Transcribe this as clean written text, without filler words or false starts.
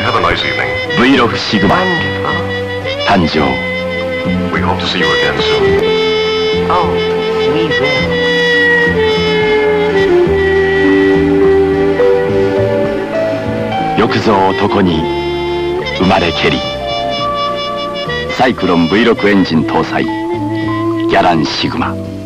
have a nice evening. V6 シグマ Wonderful. 誕生。 We hope to see you again soon. Oh, we will. よくぞ男に生まれけり。サイクロン V6 エンジン搭載ギャランシグマ。